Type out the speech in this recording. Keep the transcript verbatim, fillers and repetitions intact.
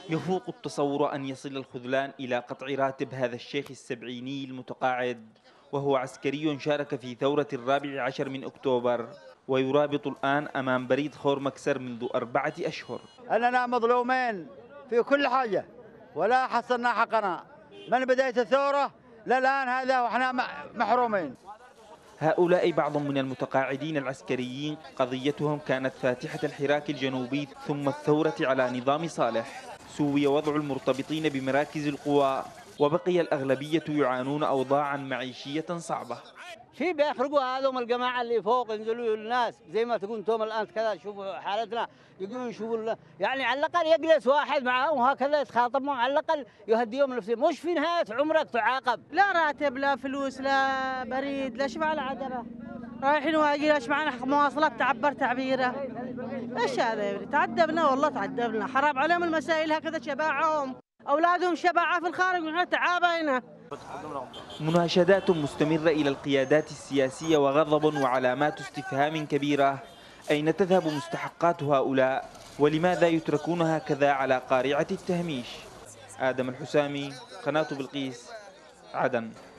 يفوق التصور أن يصل الخذلان إلى قطع راتب هذا الشيخ السبعيني المتقاعد، وهو عسكري شارك في ثورة الرابع عشر من أكتوبر، ويرابط الآن أمام بريد خور مكسر منذ أربعة أشهر. أننا مظلومين في كل حاجة ولا حصلنا حقنا من بداية الثورة للآن، هذا وإحنا محرومين. هؤلاء بعض من المتقاعدين العسكريين قضيتهم كانت فاتحة الحراك الجنوبي ثم الثورة على نظام صالح. سوي وضع المرتبطين بمراكز القوى، وبقي الأغلبية يعانون أوضاعا معيشية صعبة. في بيخرجوا هذول الجماعة اللي فوق ينزلوا الناس زي ما تقول توم الآن كذا، شوفوا حالتنا، يقولوا يشوفوا يعني على الأقل يجلس واحد معهم وهكذا يتخاطب معهم، على الأقل يهديهم نفسهم، مش في نهاية عمرك تعاقب. لا راتب لا فلوس لا بريد لا شبع لا عدبة، رايحين واجي ايش معنا مواصلات تعبر تعبيره. ايش هذا يا ابني؟ تعذبنا والله تعذبنا، حرام عليهم المسائل هكذا، شباعهم اولادهم شبعة في الخارج ونحن تعابينا. مناشدات مستمرة إلى القيادات السياسية وغضب وعلامات استفهام كبيرة. أين تذهب مستحقات هؤلاء؟ ولماذا يتركون هكذا على قارعة التهميش؟ آدم الحسامي، قناة بلقيس، عدن.